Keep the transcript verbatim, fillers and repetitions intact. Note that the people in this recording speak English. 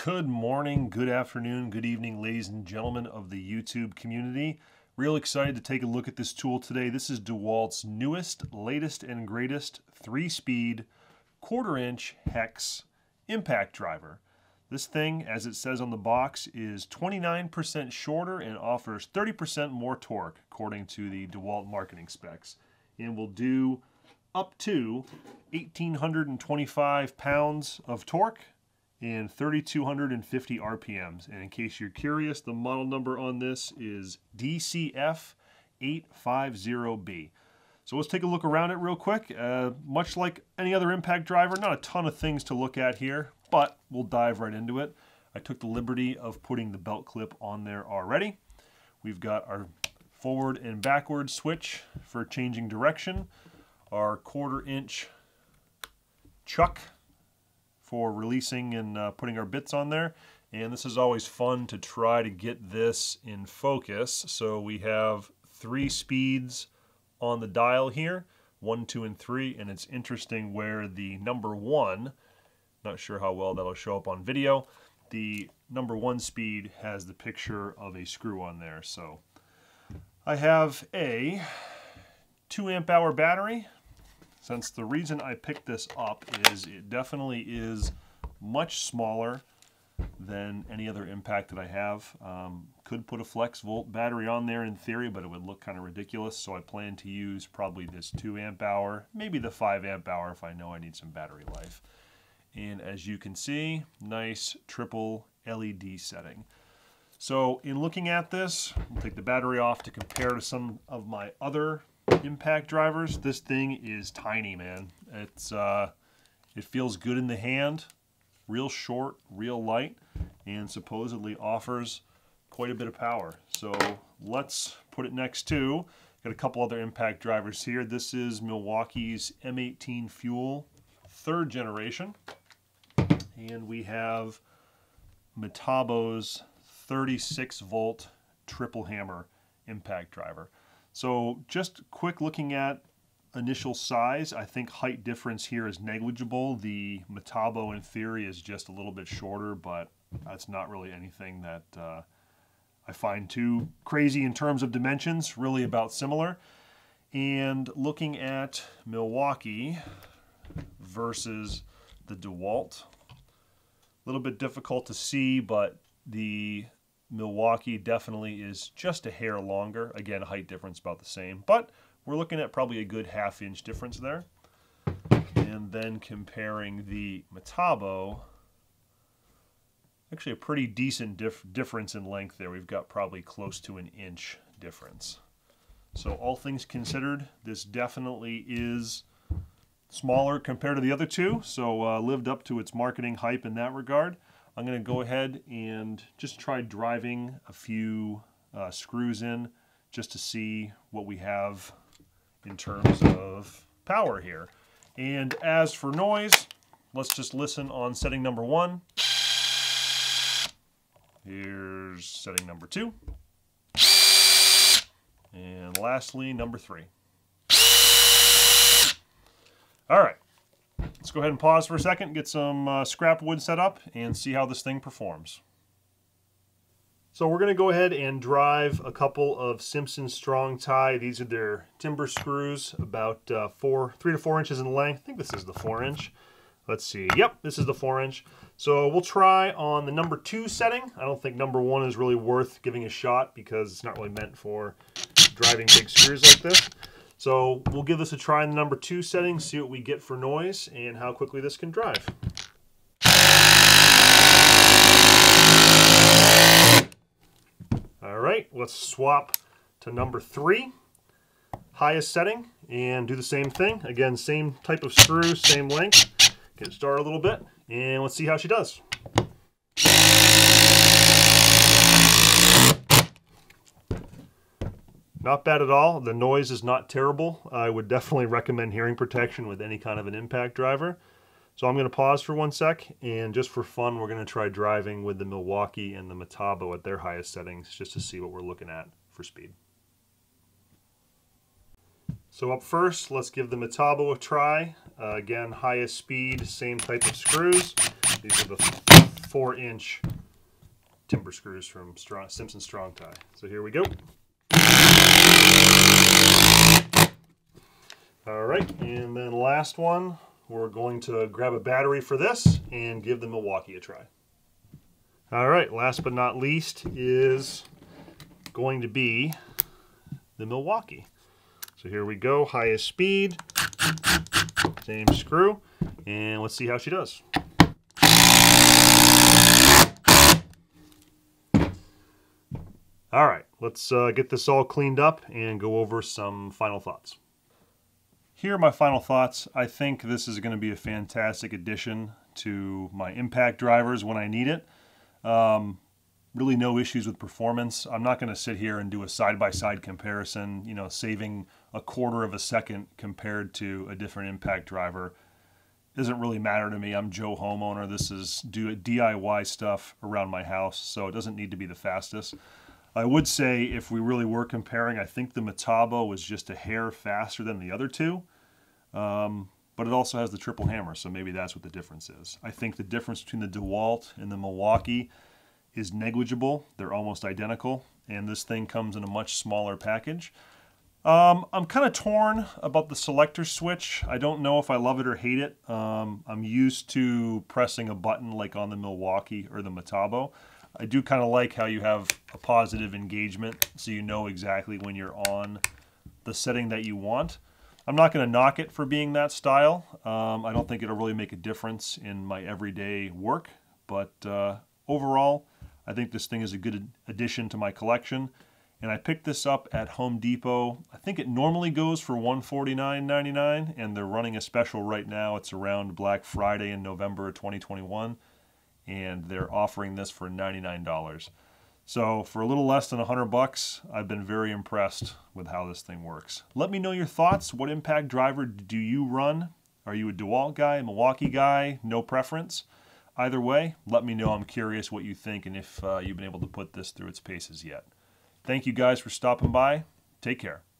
Good morning, good afternoon, good evening, ladies and gentlemen of the YouTube community. Real excited to take a look at this tool today. This is Dewalt's newest, latest, and greatest three-speed, quarter-inch hex impact driver. This thing, as it says on the box, is twenty-nine percent shorter and offers thirty percent more torque, according to the Dewalt marketing specs, and will do up to one thousand eight hundred twenty-five pounds of torque and three thousand two hundred fifty R P Ms. And in case you're curious, the model number on this is D C F eight fifty B. So let's take a look around it real quick. Uh, much like any other impact driver, not a ton of things to look at here, but we'll dive right into it. I took the liberty of putting the belt clip on there already. We've got our forward and backward switch for changing direction, our quarter inch chuck for releasing and uh, putting our bits on there. And this is always fun to try to get this in focus. So we have three speeds on the dial here, one, two, and three. And it's interesting where the number one, not sure how well that'll show up on video, the number one speed has the picture of a screw on there. So I have a two amp hour battery. Since the reason I picked this up is it definitely is much smaller than any other impact that I have. Um, could put a flex volt battery on there in theory, but it would look kind of ridiculous. So I plan to use probably this two amp hour, maybe the five amp hour if I know I need some battery life. And as you can see, nice triple L E D setting. So in looking at this, I'll take the battery off to compare to some of my other impact drivers. This thing is tiny, man. It's uh, it feels good in the hand, real short, real light, and supposedly offers quite a bit of power. So let's put it next to, got a couple other impact drivers here. This is Milwaukee's M eighteen Fuel, third generation, and we have Metabo's thirty-six volt triple hammer impact driver. So just quick looking at initial size, I think height difference here is negligible. The Metabo in theory is just a little bit shorter, but that's not really anything that uh, I find too crazy in terms of dimensions, really about similar. And looking at Milwaukee versus the Dewalt, a little bit difficult to see, but the Milwaukee definitely is just a hair longer. Again, height difference about the same, but we're looking at probably a good half inch difference there. And then comparing the Metabo, actually a pretty decent dif difference in length there. We've got probably close to an inch difference. So all things considered, this definitely is smaller compared to the other two, so uh, lived up to its marketing hype in that regard. I'm going to go ahead and just try driving a few uh, screws in just to see what we have in terms of power here. And as for noise, let's just listen on setting number one. Here's setting number two. And lastly, number three. All right. Let's go ahead and pause for a second, get some uh, scrap wood set up, and see how this thing performs. So we're going to go ahead and drive a couple of Simpson strong tie. These are their timber screws, about uh, four, three to four inches in length. I think this is the four inch. Let's see. Yep, this is the four inch. So we'll try on the number two setting. I don't think number one is really worth giving a shot because it's not really meant for driving big screws like this. So we'll give this a try in the number two setting, see what we get for noise and how quickly this can drive. All right, let's swap to number three, highest setting, and do the same thing. Again, same type of screw, same length. Get it started a little bit, and let's see how she does. Not bad at all. The noise is not terrible. I would definitely recommend hearing protection with any kind of an impact driver. So I'm going to pause for one sec, and just for fun, we're going to try driving with the Milwaukee and the Metabo at their highest settings just to see what we're looking at for speed. So up first, let's give the Metabo a try. Uh, again, highest speed, same type of screws. These are the four inch timber screws from strong, Simpson Strong Tie. So here we go. All right, and then last one, we're going to grab a battery for this and give the Milwaukee a try. All right, last but not least is going to be the Milwaukee. So here we go, highest speed, same screw, and let's see how she does. All right, let's uh, get this all cleaned up and go over some final thoughts. Here are my final thoughts. I think this is going to be a fantastic addition to my impact drivers when I need it. Um, really no issues with performance. I'm not going to sit here and do a side-by-side comparison, you know, saving a quarter of a second compared to a different impact driver. It doesn't really matter to me. I'm Joe homeowner. This is do D I Y stuff around my house, so it doesn't need to be the fastest. I would say if we really were comparing, I think the Metabo was just a hair faster than the other two. Um, but it also has the triple hammer, so maybe that's what the difference is. I think the difference between the Dewalt and the Milwaukee is negligible. They're almost identical, and this thing comes in a much smaller package. Um, I'm kind of torn about the selector switch. I don't know if I love it or hate it. Um, I'm used to pressing a button like on the Milwaukee or the Metabo. I do kind of like how you have a positive engagement, so you know exactly when you're on the setting that you want. I'm not going to knock it for being that style. Um, I don't think it'll really make a difference in my everyday work, but uh, overall, I think this thing is a good addition to my collection. And I picked this up at Home Depot. I think it normally goes for one forty-nine ninety-nine, and they're running a special right now. It's around Black Friday in November of twenty twenty-one, and they're offering this for ninety-nine dollars. So for a little less than a hundred bucks, I've been very impressed with how this thing works. Let me know your thoughts. What impact driver do you run? Are you a Dewalt guy, a Milwaukee guy? No preference? Either way, let me know. I'm curious what you think and if uh, you've been able to put this through its paces yet. Thank you guys for stopping by. Take care.